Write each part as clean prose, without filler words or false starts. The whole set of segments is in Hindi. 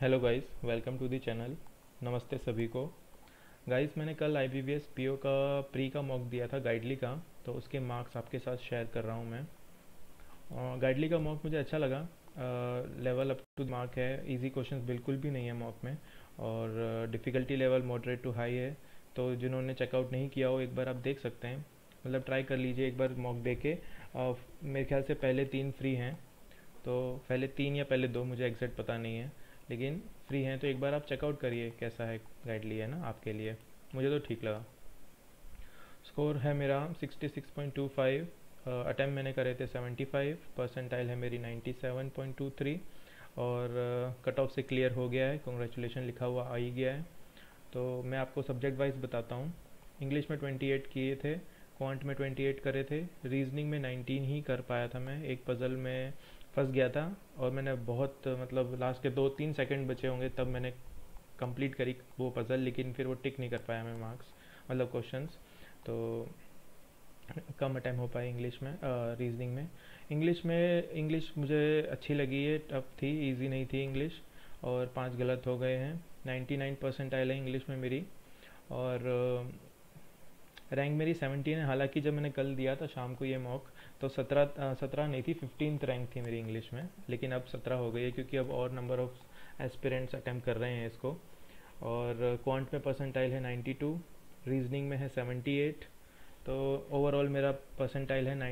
Hello guys, welcome to the channel. नमस्ते सभी को। गाइस, मैंने कल IBPS PO का प्री का मॉक दिया था, गाइडली का। तो उसके मार्क्स आपके साथ शेयर कर रहा हूँ मैं। गाइडली का मॉक मुझे अच्छा लगा। लेवल अप टू मार्क है, इजी क्वेश्चंस बिल्कुल भी नहीं है मॉक में। और difficulty level moderate to high है। तो जिन्होंने चेकआउट नहीं किया हो, एक बार आप देख सकते हैं। मतलब ट्राई कर लीजिए एक बार मॉक दे के। मेरे ख्याल से पहले 3 फ्री हैं। तो पहले 3 या पहले 2, मुझे एग्जैक्ट पता नहीं है। लेकिन फ्री हैं तो एक बार आप चेकआउट करिए कैसा है। गाइडली है ना आपके लिए। मुझे तो ठीक लगा। स्कोर है मेरा 66.25। अटैम्प्ट मैंने करे थे 75। परसेंटाइल है मेरी 97.23। और कट ऑफ से क्लियर हो गया है, कॉन्ग्रेचुलेशन लिखा हुआ आ ही गया है। तो मैं आपको सब्जेक्ट वाइज बताता हूँ। इंग्लिश में 28 किए थे। क्वांट में 28 करे थे। रीजनिंग में 19 ही कर पाया था मैं, एक पज़ल में फंस गया था। और मैंने बहुत मतलब लास्ट के 2-3 सेकंड बचे होंगे तब मैंने कंप्लीट करी वो पज़ल, लेकिन फिर वो टिक नहीं कर पाया मैं मार्क्स, मतलब क्वेश्चंस। तो कम अटैम्प हो पाए इंग्लिश में, रीजनिंग में। इंग्लिश मुझे अच्छी लगी है, टफ थी, इजी नहीं थी इंग्लिश। और 5 गलत हो गए हैं। 99 परसेंटाइल है इंग्लिश में मेरी। और रैंक मेरी 17 है। हालांकि जब मैंने कल दिया था शाम को ये मॉक, तो 17 नहीं थी, 15th रैंक थी मेरी इंग्लिश में। लेकिन अब 17 हो गई है, क्योंकि अब और नंबर ऑफ एस्पिरेंट्स अटैम्प्ट कर रहे हैं इसको। और क्वांट में परसेंटाइल है 92। रीजनिंग में है 78। तो ओवरऑल मेरा परसेंटाइल है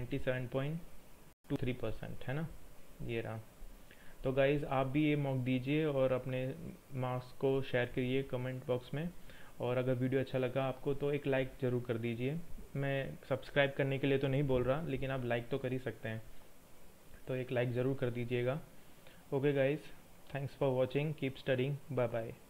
97.23% है ना। ये रहा। तो गाइज़, आप भी ये मॉक दीजिए और अपने मार्क्स को शेयर करिए कमेंट बॉक्स में। और अगर वीडियो अच्छा लगा आपको तो एक लाइक ज़रूर कर दीजिए। मैं सब्सक्राइब करने के लिए तो नहीं बोल रहा, लेकिन आप लाइक तो कर ही सकते हैं। तो एक लाइक ज़रूर कर दीजिएगा। Okay guys, thanks for watching, keep studying, bye bye.